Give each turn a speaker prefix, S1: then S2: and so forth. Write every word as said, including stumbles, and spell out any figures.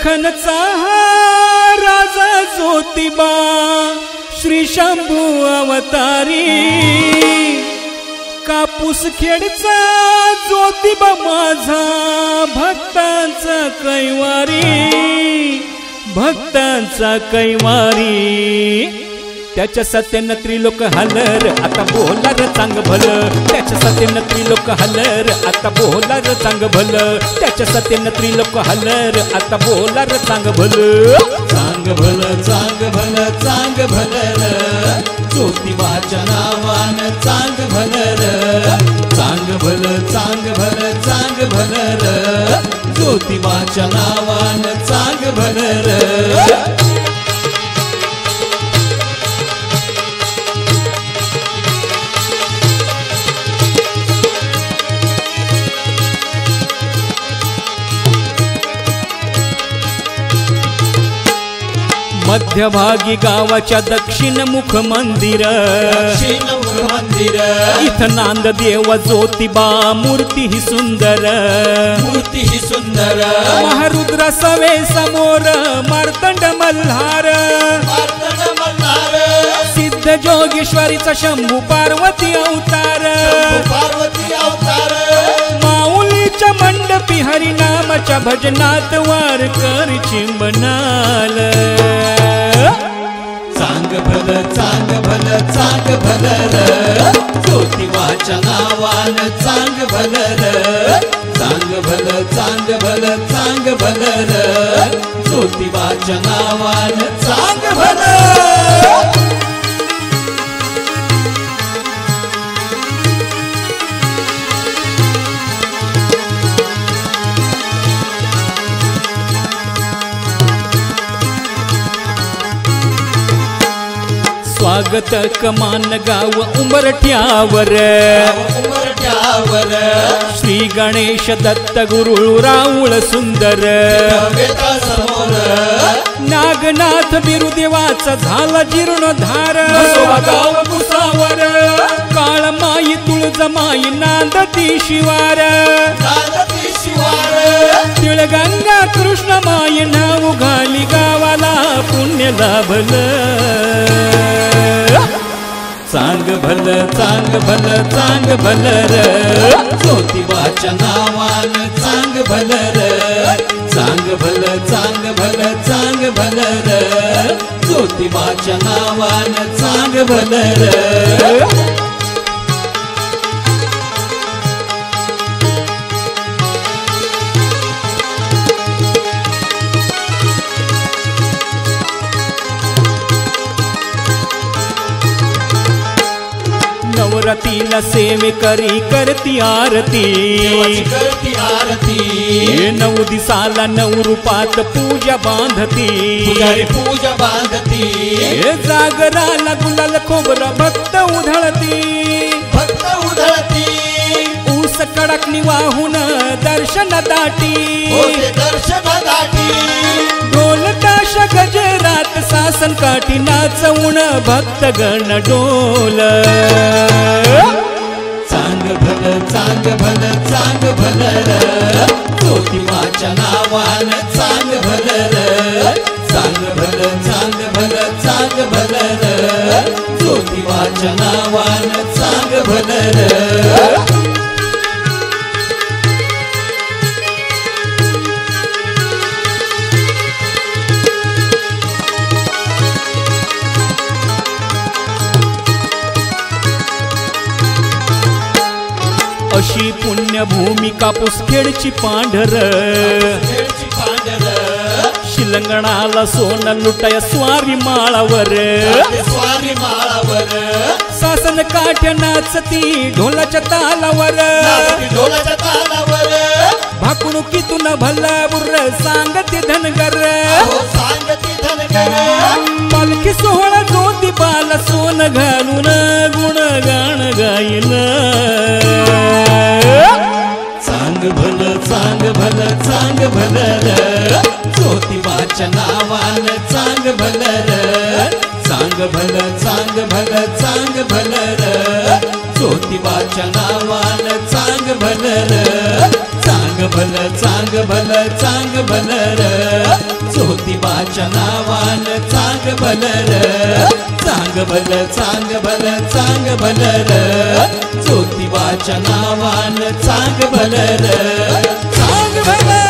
S1: दख्खनचा राजा ज्योतिबा श्री शंभू अवतारी कापूस खेडचा ज्योतिबा माझा भक्तांचा कैवारी भक्तांचा कैवारी त्याच्या सत्यानं त्रिलोक हलर आता बोला र चांग भलं त्याच्या सत्यानं त्रिलोक हलर आता बोला र चांग भलं त्याच्या सत्यानं त्रिलोक हलर आता बोला र चांग भलं
S2: चांग भलं चांग भलं चांग भलं ज्योतिबाच्या नावानं चांग भलं चांग भलं चांग भलं चांग भलं ज्योतिबाच्या नावानं चांग भलं
S1: मध्यभागी गावाच्या दक्षिण मुख मंदिर
S2: दक्षिण मुख मंदिर
S1: इथं नांद देव ज्योतिबा मूर्ती ही सुंदर
S2: मूर्ती ही सुंदर
S1: महारुद्र सवे समोर मार्तंड मल्हार
S2: मार्तंड मल्हार
S1: सिद्ध जोगेश्वरीचा शंभू पार्वती अवतार
S2: पार्वती अवतार
S1: माऊलीच्या मंडपी हरिनामाच्या भजनात वारकर चिंबनाल
S2: चांग भलं चांग भलं चांग भलं ज्योतिबाच्या नावानं चांग भलं चांग भलं चांग भलं चांग भलं ज्योतिबाच्या नावानं चांग भलं
S1: स्वागत कमान गाव उंबरठ्यावर
S2: उंबरठ्यावर
S1: श्री गणेश दत्त गुरु राऊळ सुंदर
S2: समोर
S1: नागनाथ बिरुदेवाचा झाला जीर्णोद्धार
S2: गाव कुसावर
S1: काळमाई तुळजमाई नांदती शिवार
S2: नांदती शिवार
S1: तिळगंगा कृष्णमाई नाव घाली गावाला पुण्य लाभलं चांग भलं चांग भलं चांग भलं
S2: ज्योतिबाच्या नावानं चांग भलं चांग भलं चांग भलं चांग भलं ज्योतिबाच्या नावानं चांग भलं
S1: नवरातीला सेवे करी करती आरती
S2: करती आरती
S1: नऊ दिसाला नऊ रूपात पूजा बांधती
S2: पुजारी पूजा बांधती
S1: जागराला गुलाल खोबरा भक्त उधळती
S2: भक्त उधळती
S1: ऊस कडकणी वाहून दर्शन दाटी
S2: दर्शन दाटी
S1: ढोल ताश गजरात सासन काठी नाचवून भक्तगण डोल
S2: चांग भलं चांग भलं चांग भलं ज्योतिबाच्या नावानं चांग भलं चांग भलं चांग भलं चांग भलं ज्योतिबाच्या नावानं चांग भलं
S1: अशी पुण्यभूमी कापूस खेडची पांढर शिलंगणाला सोनं लुटाय स्वारी माळावर
S2: स्वारी माळावर
S1: सासन काठ्या नाचती ढोलाच्या तालावर
S2: ढोलाच्या तालावर
S1: भाकुणुकीतून भला बुर्र सांगते धनगर
S2: सांगते धनगर
S1: पालखी सोहळा ज्योतिबाला सोन घालून गुणगान गाईल
S2: चांग भलं चांग भलं चांग भलं ज्योतिबाच्या नावानं चांग भलं चांग भलं चांग भलं चांग भलं ज्योतिबाच्या नावानं चांग भलं चांग भलं चांग भलं चांग भलं र ज्योतिबाच्या नावानं चांग भलं र चांग भलं चांग भलं चांग भलं र ज्योतिबाच्या नावानं चांग भलं र चांग भलं